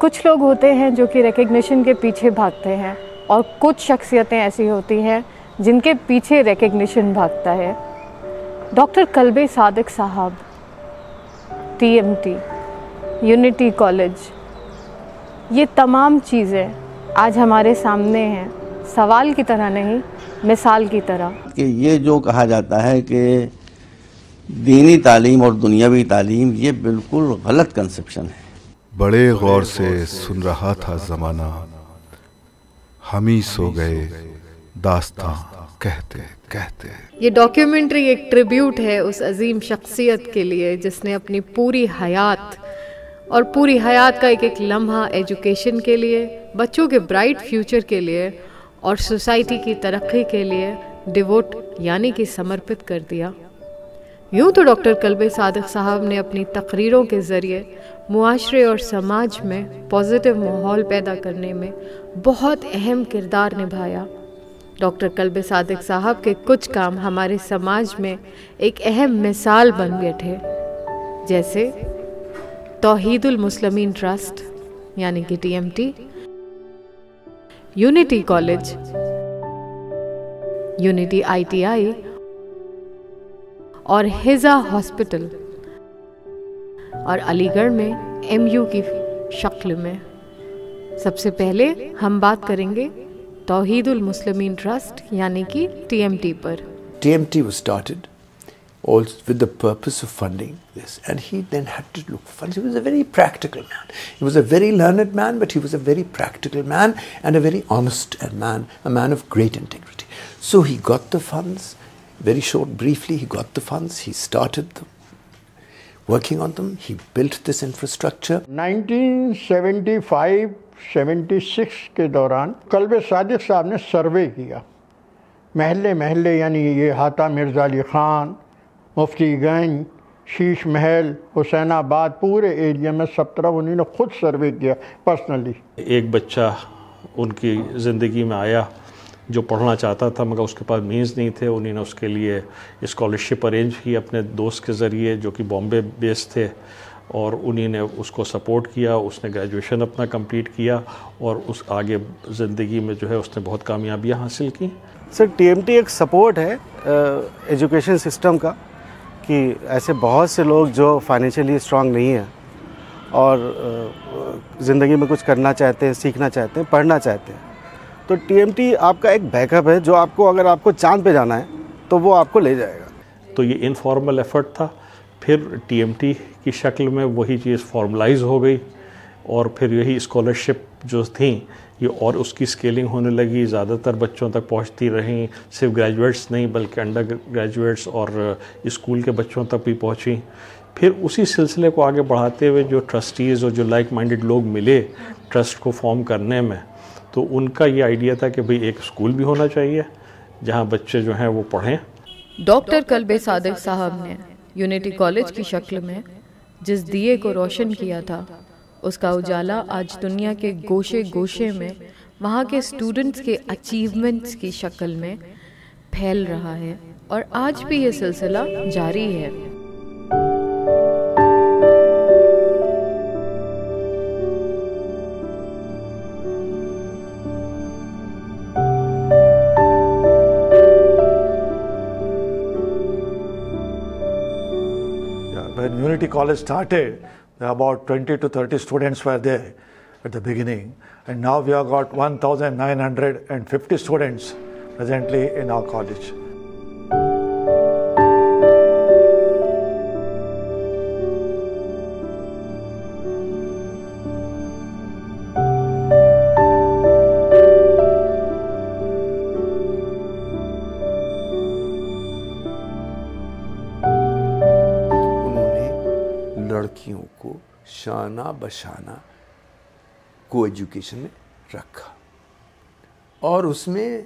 कुछ लोग होते हैं जो कि रिकग्निशन के पीछे भागते हैं और कुछ शख्सियतें ऐसी होती हैं जिनके पीछे रिकग्निशन भागता है। डॉक्टर कल्बे सादिक साहब, TMT, यूनिटी कॉलेज, ये तमाम चीज़ें आज हमारे सामने हैं, सवाल की तरह नहीं, मिसाल की तरह। कि ये जो कहा जाता है कि दीनी तालीम और दुनियावी तालीम, ये बिल्कुल गलत कंसेप्शन है। बड़े गौर से सुन रहा था ज़माना, हम ही सो गए दास्तां कहते कहते। ये डॉक्यूमेंट्री एक ट्रिब्यूट है उस अजीम शख्सियत के लिए जिसने अपनी पूरी हयात और पूरी हयात का एक एक लम्हा एजुकेशन के लिए, बच्चों के ब्राइट फ्यूचर के लिए और सोसाइटी की तरक्की के लिए डिवोट यानी कि समर्पित कर दिया। यूँ तो डॉक्टर कल्बे सादिक साहब ने अपनी तकरीरों के ज़रिए मुआशरे और समाज में पॉजिटिव माहौल पैदा करने में बहुत अहम किरदार निभाया। डॉक्टर कल्बे सादिक साहब के कुछ काम हमारे समाज में एक अहम मिसाल बन बैठे, जैसे तौहीदुल मुस्लिमीन ट्रस्ट यानी कि TMT, unity college, unity ITI और हिजा हॉस्पिटल, और अलीगढ़ में MU की शक्ल में। सबसे पहले हम बात करेंगे तौहीदुल मुस्लिमीन ट्रस्ट यानी कि TMT पर। TMT was started also with the purpose of funding this, and he then had to look for funds. He was a very practical man. He was a very learned man, but he was a very practical man and a very honest man, a man of great integrity. So he got the funds. Very short, briefly, he got the funds. He started working on them. He built this infrastructure. 1975-76 के दौरान कल्बे सादिक साहब ने सर्वे किया, महल्ले महल्ले, यानी ये हाता मिर्ज़ा अली ख़ान, मुफ्तीगंज, शीश महल, हुसैनाबाद, पूरे area में सब तरफ उन्होंने खुद सर्वे किया पर्सनली। एक बच्चा उनकी ज़िंदगी में आया जो पढ़ना चाहता था मगर उसके पास मीन्स नहीं थे। उन्होंने उसके लिए स्कॉलरशिप अरेंज की अपने दोस्त के ज़रिए जो कि बॉम्बे बेस्ड थे, और उन्होंने उसको सपोर्ट किया। उसने ग्रेजुएशन अपना कंप्लीट किया और उस आगे ज़िंदगी में जो है उसने बहुत कामयाबियाँ हासिल की। सर, TMT एक सपोर्ट है एजुकेशन सिस्टम का, कि ऐसे बहुत से लोग जो फाइनेंशियली स्ट्रांग नहीं हैं और ज़िंदगी में कुछ करना चाहते हैं, सीखना चाहते हैं, पढ़ना चाहते हैं, तो TMT आपका एक बैकअप है जो आपको, अगर आपको चांद पे जाना है तो वो आपको ले जाएगा। तो ये इनफॉर्मल एफर्ट था, फिर TMT की शक्ल में वही चीज़ फॉर्मलाइज हो गई, और फिर यही स्कॉलरशिप जो थी ये और उसकी स्केलिंग होने लगी, ज़्यादातर बच्चों तक पहुंचती रहीं, सिर्फ ग्रेजुएट्स नहीं बल्कि अंडर ग्रेजुएट्स और स्कूल के बच्चों तक भी पहुंची। फिर उसी सिलसिले को आगे बढ़ाते हुए जो ट्रस्टीज़ और जो लाइक माइंडेड लोग मिले ट्रस्ट को फॉर्म करने में, तो उनका ये आइडिया था कि भाई एक स्कूल भी होना चाहिए जहाँ बच्चे जो हैं वो पढ़ें। डॉक्टर कल्बे सादिक साहब ने यूनिटी कॉलेज की शक्ल में जिस दिए को रोशन किया था, उसका उजाला आज दुनिया के गोशे गोशे में वहाँ के स्टूडेंट्स के अचीवमेंट्स की शक्ल में फैल रहा है, और आज भी ये सिलसिला जारी है। When Unity College started, about 20 to 30 students were there at the beginning, and now we have got 1,950 students presently in our college. लड़कियों को शाना बशाना को एजुकेशन में रखा, और उसमें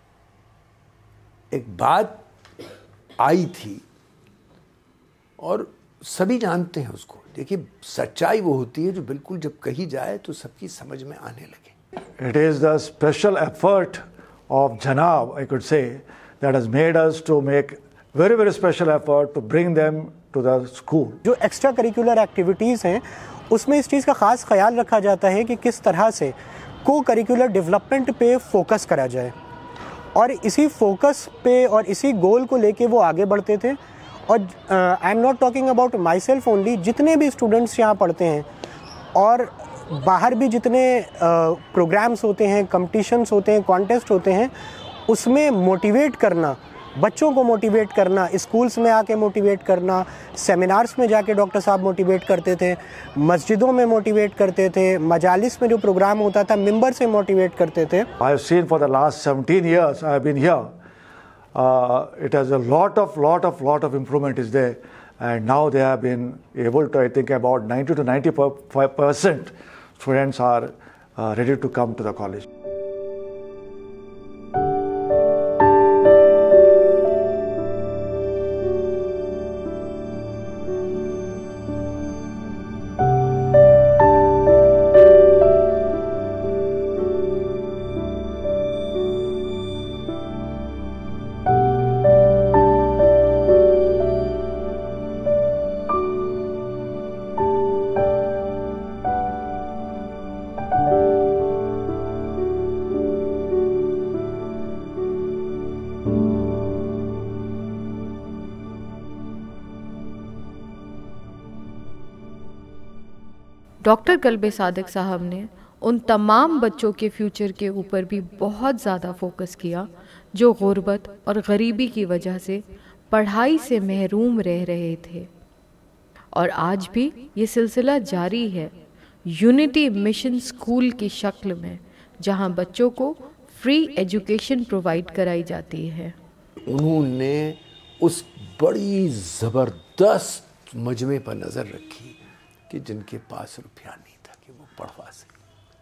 एक बात आई थी और सभी जानते हैं उसको। देखिए, सच्चाई वो होती है जो बिल्कुल जब कही जाए तो सबकी समझ में आने लगे। It is the special effort of Janab, I could say, that has made us to make very, very special effort to bring them to the school. जो एक्स्ट्रा करिकुलर एक्टिविटीज़ हैं उसमें इस चीज़ का ख़ास ख्याल रखा जाता है कि किस तरह से को करिकुलर डेवलपमेंट पे फोकस करा जाए, और इसी फोकस पे और इसी गोल को लेके वो आगे बढ़ते थे। और I am not talking about myself only, जितने भी स्टूडेंट्स यहाँ पढ़ते हैं और बाहर भी जितने प्रोग्राम्स होते हैं, कंपटीशंस होते हैं, कॉन्टेस्ट होते हैं, उसमें मोटिवेट करना, बच्चों को मोटिवेट करना, स्कूल्स में आके मोटिवेट करना, सेमिनार्स में जाके डॉक्टर साहब मोटिवेट करते थे, मस्जिदों में मोटिवेट करते थे, मजालिस में जो प्रोग्राम होता था मेंबर से मोटिवेट करते थे। I have seen for the last 17 years I have been here. It has a lot of improvement is there, and now they have been able to, I think about 90 to 95% students are ready to come to the college. Doctor Kalbe Sadiq साहब ने उन तमाम बच्चों के future के ऊपर भी बहुत ज़्यादा फोकस किया जो गुर्बत और गरीबी की वजह से पढ़ाई से महरूम रह रहे थे, और आज भी ये सिलसिला जारी है यूनिटी मिशन स्कूल की शक्ल में, जहां बच्चों को फ्री एजुकेशन प्रोवाइड कराई जाती है। उन्होंने उस बड़ी ज़बरदस्त मजमे पर नज़र रखी कि जिनके पास रुपया नहीं था कि वो पढ़वा सके,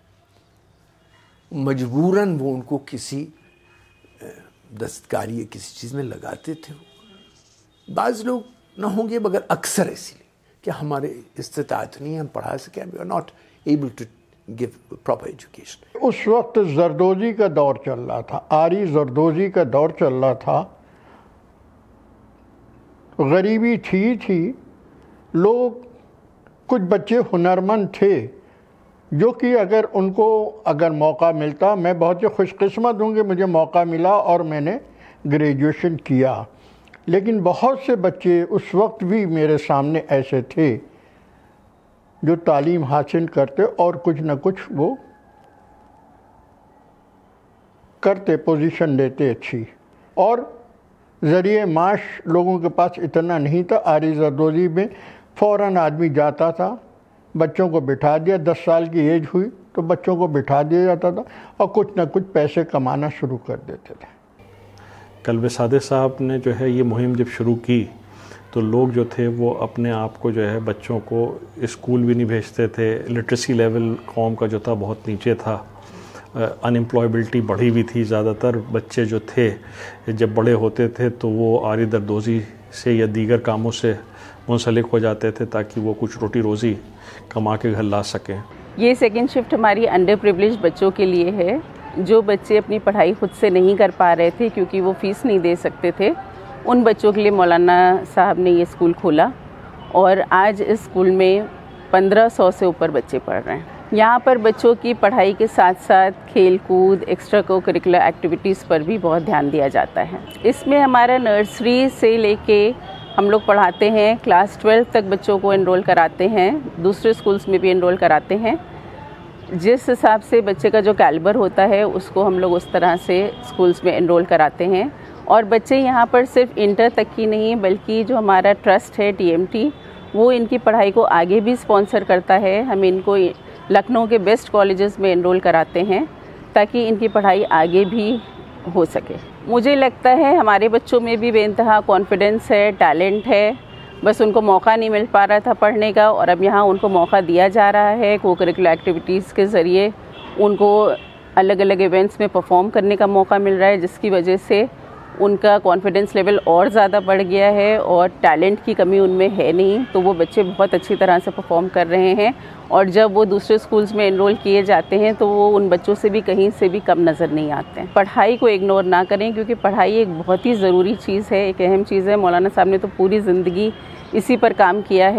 मजबूरन वो उनको किसी दस्तकारी या किसी चीज़ में लगाते थे। बाज़ लोग ना होंगे मगर अक्सर इसीलिए कि हमारे इस्तिताअत नहीं, हम पढ़ा सकें, we are not able to give proper education. उस वक्त जरदोजी का दौर चल रहा था, आरी जरदोजी का दौर चल रहा था, गरीबी थी, लोग, कुछ बच्चे हुनरमंद थे जो कि अगर मौका मिलता, मैं बहुत ही खुशकिस्मत हूँ कि मुझे मौका मिला और मैंने ग्रेजुएशन किया, लेकिन बहुत से बच्चे उस वक्त भी मेरे सामने ऐसे थे जो तालीम हासिल करते और कुछ न कुछ वो करते, पोजीशन लेते अच्छी, और ज़रिए माश लोगों के पास इतना नहीं था। आरी जरदोजी में फ़ौरन आदमी जाता था, बच्चों को बिठा दिया, 10 साल की एज हुई तो बच्चों को बिठा दिया जाता था और कुछ ना कुछ पैसे कमाना शुरू कर देते थे। कल्बे सादिक साहब ने जो है ये मुहिम जब शुरू की तो लोग जो थे वो अपने आप को जो है बच्चों को स्कूल भी नहीं भेजते थे, लिटरेसी लेवल कौम का जो था बहुत नीचे था, अनएम्प्लॉयबिलिटी बढ़ी हुई थी, ज़्यादातर बच्चे जो थे जब बड़े होते थे तो वो आरी जरदोजी से या दीगर कामों से मुंसलिक हो जाते थे ताकि वो कुछ रोटी रोज़ी कमा के घर ला सकें। ये सेकेंड शिफ्ट हमारी अंडर प्रिविलेज्ड बच्चों के लिए है, जो बच्चे अपनी पढ़ाई खुद से नहीं कर पा रहे थे क्योंकि वो फ़ीस नहीं दे सकते थे। उन बच्चों के लिए मौलाना साहब ने ये स्कूल खोला और आज इस स्कूल में 1500 से ऊपर बच्चे पढ़ रहे हैं। यहाँ पर बच्चों की पढ़ाई के साथ साथ खेल कूद, एक्स्ट्रा को करिकुलर एक्टिविटीज़ पर भी बहुत ध्यान दिया जाता है। इसमें हमारा नर्सरी से लेके हम लोग पढ़ाते हैं, क्लास 12 तक बच्चों को एनरोल कराते हैं, दूसरे स्कूल्स में भी एनरोल कराते हैं। जिस हिसाब से बच्चे का जो कैलिबर होता है उसको हम लोग उस तरह से स्कूल्स में एनरोल कराते हैं। और बच्चे यहाँ पर सिर्फ इंटर तक की नहीं बल्कि जो हमारा ट्रस्ट है TMT, वो इनकी पढ़ाई को आगे भी स्पॉन्सर करता है। हम इनको लखनऊ के बेस्ट कॉलेजेस में एनरोल कराते हैं ताकि इनकी पढ़ाई आगे भी हो सके। मुझे लगता है हमारे बच्चों में भी बेइंतहा कॉन्फिडेंस है, टैलेंट है, बस उनको मौका नहीं मिल पा रहा था पढ़ने का, और अब यहाँ उनको मौका दिया जा रहा है। को करिकुलर एक्टिविटीज़ के ज़रिए उनको अलग अलग इवेंट्स में परफॉर्म करने का मौका मिल रहा है, जिसकी वजह से उनका कॉन्फिडेंस लेवल और ज़्यादा बढ़ गया है और टैलेंट की कमी उनमें है नहीं। तो वो बच्चे बहुत अच्छी तरह से परफॉर्म कर रहे हैं और जब वो दूसरे स्कूल्स में एनरोल किए जाते हैं तो वो उन बच्चों से भी कहीं से भी कम नज़र नहीं आते हैं। पढ़ाई को इग्नोर ना करें क्योंकि पढ़ाई एक बहुत ही ज़रूरी चीज़ है, एक अहम चीज़ है। मौलाना साहब ने तो पूरी ज़िंदगी इसी पर काम किया है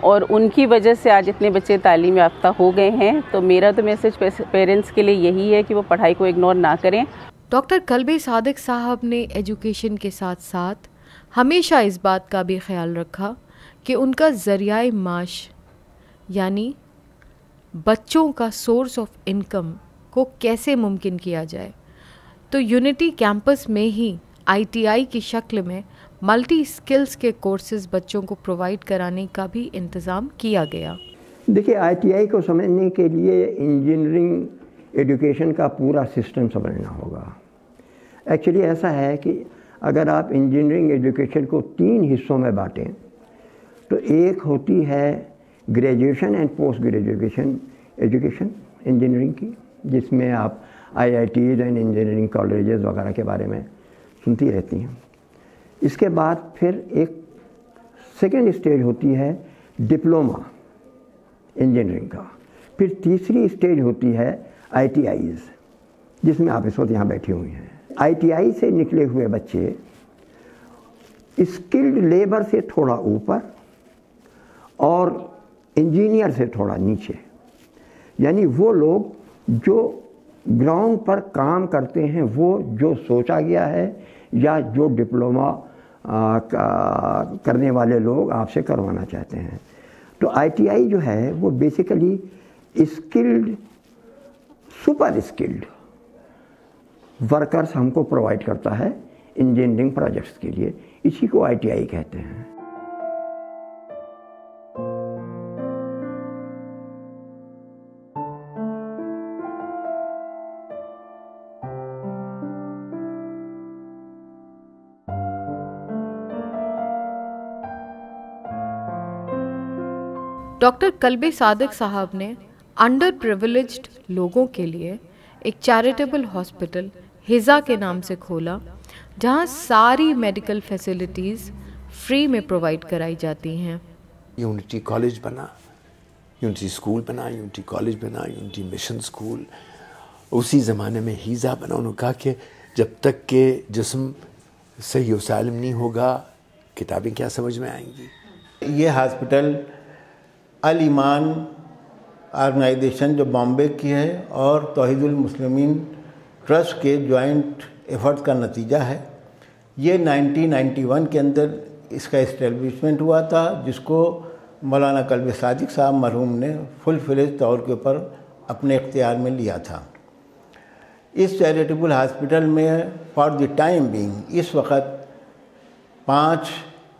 और उनकी वजह से आज इतने बच्चे तालीम याफ्ता हो गए हैं। तो मेरा तो मैसेज पेरेंट्स के लिए यही है कि वो पढ़ाई को इग्नोर ना करें। डॉक्टर कल्बे सादिक साहब ने एजुकेशन के साथ साथ हमेशा इस बात का भी ख्याल रखा कि उनका ज़रियाए माश यानी बच्चों का सोर्स ऑफ इनकम को कैसे मुमकिन किया जाए। तो यूनिटी कैंपस में ही ITI की शक्ल में मल्टी स्किल्स के कोर्सेज बच्चों को प्रोवाइड कराने का भी इंतज़ाम किया गया। देखिए, ITI को समझने के लिए इंजीनियरिंग एजुकेशन का पूरा सिस्टम समझना होगा। एक्चुअली ऐसा है कि अगर आप इंजीनियरिंग एजुकेशन को 3 हिस्सों में बांटें तो एक होती है graduation and post graduation education engineering की, जिसमें आप IITs एंड इंजीनियरिंग कॉलेजेस वगैरह के बारे में सुनती रहती हैं। इसके बाद फिर एक सेकेंड स्टेज होती है डिप्लोमा इंजीनियरिंग का। फिर तीसरी स्टेज होती है ITIs, जिसमें आप इस वक्त यहाँ बैठी हुई हैं। ITI से निकले हुए बच्चे स्किल्ड लेबर से थोड़ा ऊपर और इंजीनियर से थोड़ा नीचे, यानी वो लोग जो ग्राउंड पर काम करते हैं, वो जो सोचा गया है या जो डिप्लोमा करने वाले लोग आपसे करवाना चाहते हैं। तो ITI जो है वो basically skilled super skilled workers हमको प्रोवाइड करता है इंजीनियरिंग प्रोजेक्ट्स के लिए। इसी को ITI कहते हैं। डॉक्टर कल्बे सादिक साहब ने अंडर प्रिविलेज्ड लोगों के लिए एक चैरिटेबल हॉस्पिटल हिजा के नाम से खोला, जहां सारी मेडिकल फैसिलिटीज़ फ्री में प्रोवाइड कराई जाती हैं। यूनिटी कॉलेज बना, यूनिटी स्कूल बना, यूनिटी कॉलेज बना, यूनिटी मिशन स्कूल। उसी ज़माने में हिजा बना। उन्होंने कहा कि जब तक के जिस्म सही व सालिम नहीं होगा, किताबें क्या समझ में आएंगी। ये हॉस्पिटल अल ईमान ऑर्गेनाइजेशन जो बॉम्बे की है और तौहीदुल मुस्लिमीन ट्रस्ट के जॉइंट एफर्ट्स का नतीजा है। ये 1991 के अंदर इसका इस्टेब्लिशमेंट हुआ था, जिसको मौलाना कल्बे सादिक साहब मरहूम ने फुल फ्लेज तौर के ऊपर अपने इख्तियार में लिया था। इस चैरिटेबल हॉस्पिटल में फॉर द टाइम बीइंग इस वक्त 5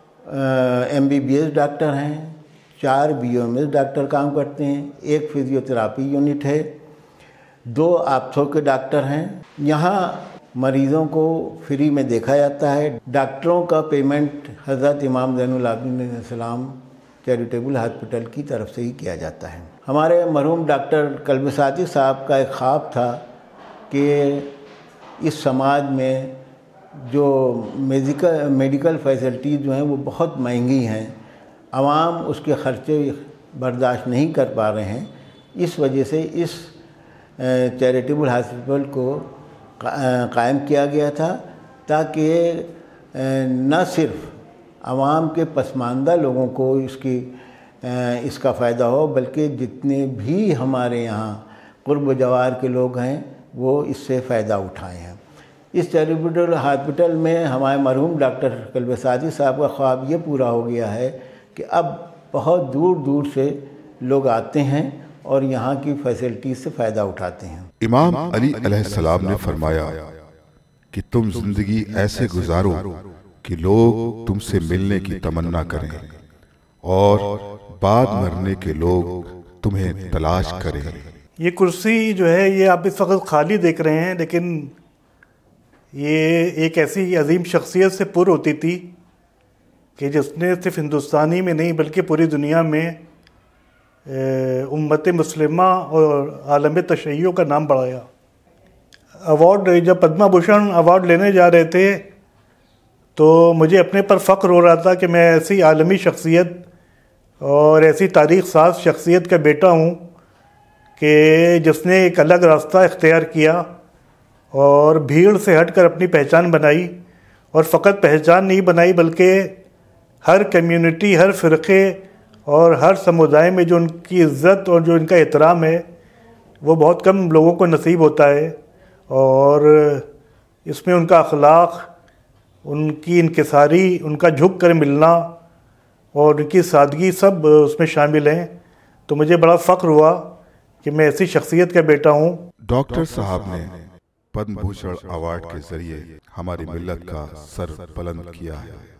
MBBS डॉक्टर हैं, 4 BOMS डॉक्टर काम करते हैं, 1 फिजियोथेरापी यूनिट है, 2 ऑर्थो के डॉक्टर हैं। यहाँ मरीज़ों को फ्री में देखा जाता है। डॉक्टरों का पेमेंट हज़रत इमाम ज़ैनुल आबिदीन अलैहिस्सलाम चैरिटेबल हॉस्पिटल की तरफ से ही किया जाता है। हमारे मरहूम डॉक्टर कल्बे सादिक साहब का एक ख्वाब था कि इस समाज में जो मेडिकल फैसिलिटीज़ जो हैं वो बहुत महंगी हैं, आवाम उसके ख़र्चे बर्दाश्त नहीं कर पा रहे हैं। इस वजह से इस चैरिटेबल हॉस्पिटल को कायम किया गया था, ताकि न सिर्फ आवाम के पसमानदा लोगों को इसका फ़ायदा हो, बल्कि जितने भी हमारे यहाँ कुर्ब जवार के लोग हैं वो इससे फ़ायदा उठाए हैं। इस चैरिटेबल हॉस्पिटल में हमारे मरहूम डॉक्टर कल्बे सादिक साहब का ख्वाब ये पूरा हो गया है कि अब बहुत दूर दूर से लोग आते हैं और यहाँ की फैसिलिटीज से फ़ायदा उठाते हैं। इमाम अली अलैहिस्सलाम ने फरमाया कि तुम जिंदगी ऐसे गुजारो कि लोग तुमसे मिलने की तमन्ना करें और बाद मरने के लोग तुम्हें तलाश करें। ये कुर्सी जो है ये आप इस वक्त खाली देख रहे हैं, लेकिन ये एक ऐसी अजीम शख्सियत से पुर होती थी कि जिसने सिर्फ हिंदुस्तानी में नहीं बल्कि पूरी दुनिया में उम्मत मुस्लिमा और आलम तशय्युअ का नाम बढ़ाया। अवार्ड जब पद्मा भूषण अवार्ड लेने जा रहे थे तो मुझे अपने पर फ़ख्र हो रहा था कि मैं ऐसी आलमी शख्सियत और ऐसी तारीख़ साज शख्सियत का बेटा हूँ कि जिसने एक अलग रास्ता इख्तियार किया और भीड़ से हटकर अपनी पहचान बनाई, और फ़कत पहचान नहीं बनाई बल्कि हर कम्युनिटी, हर फ़िरक़े और हर समुदाय में जो उनकी इज़्ज़त और जो इनका एहतराम है वो बहुत कम लोगों को नसीब होता है, और इसमें उनका अखलाक, उनकी इनकिसारी, उनका झुक कर मिलना और उनकी सादगी सब उसमें शामिल हैं। तो मुझे बड़ा फ़ख्र हुआ कि मैं ऐसी शख्सियत का बेटा हूँ। डॉक्टर साहब ने पद्म भूषण अवार्ड के जरिए हमारी मिल्लत का सर बुलंद किया है।